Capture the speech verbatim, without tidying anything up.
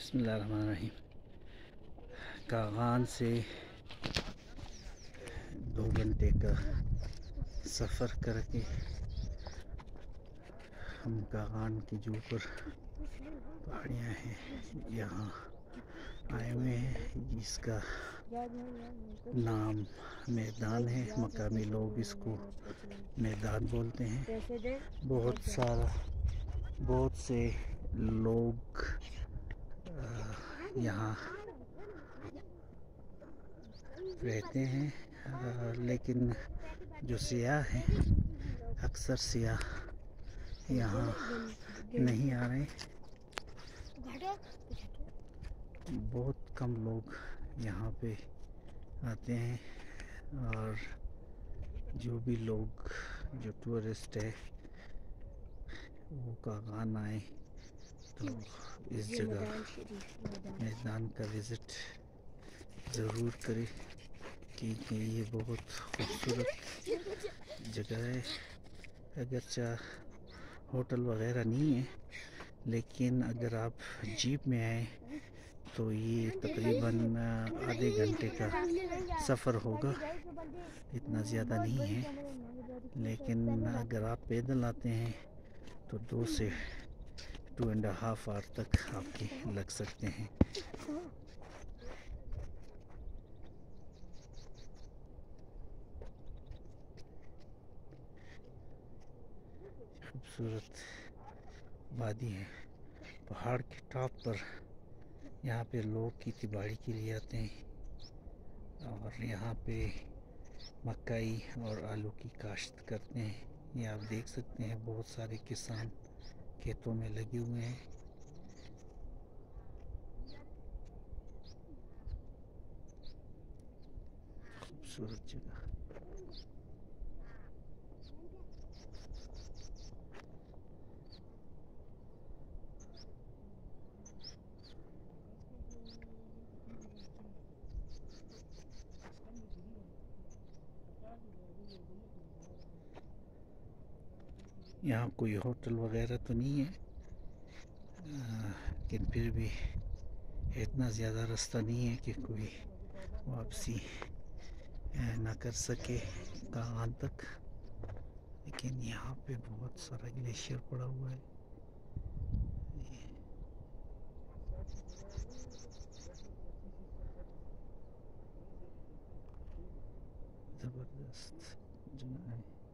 بسم اللہ الرحمن الرحیم۔ کاغان سے دو گھنٹے کا سفر کر کے ہم کاغان کی جو اوپر پہاڑیاں ہیں یہاں آئے ہوئے ہیں، جس کا نام میدان ہے۔ مقامی لوگ اس کو میدان بولتے ہیں۔ بہت سارا بہت سے لوگ یہاں رہتے ہیں، لیکن جو سیاح ہیں اکثر سیاح یہاں نہیں آ رہے۔ بہت کم لوگ یہاں پہ آتے ہیں، اور جو بھی لوگ جو ٹورسٹ ہے وہ کاغان آئے تو اس جگہ میدان کا وزٹ ضرور کرے، کیونکہ یہ بہت خوبصورت جگہ ہے۔ اگرچہ ہوٹل وغیرہ نہیں ہے، لیکن اگر آپ جیپ میں آئیں تو یہ تقریباً آدھے گھنٹے کا سفر ہوگا، اتنا زیادہ نہیں ہے۔ لیکن اگر آپ پیدل آتے ہیں تو دو سے ٹو اینڈ ہاف آور تک آپ کے لگ سکتے ہیں۔ خوبصورت وادی ہے، پہاڑ کے ٹاپ پر یہاں پہ لوگ کھیتی باڑی کے لیے آتے ہیں، اور یہاں پہ مکئی اور آلو کی کاشت کرتے ہیں۔ یہ آپ دیکھ سکتے ہیں، بہت سارے کسان کھیتوں میں لگے ہوئے ہیں۔ خوبصورت جگہ۔ یہاں کوئی ہوٹل وغیرہ تو نہیں ہے، لیکن پھر بھی اتنا زیادہ رستہ نہیں ہے کہ کوئی واپسی نہ کر سکے کاغان تک۔ لیکن یہاں پہ بہت سارا گلیشیئر پڑا ہوا ہے۔ زبردست جگہ ہے۔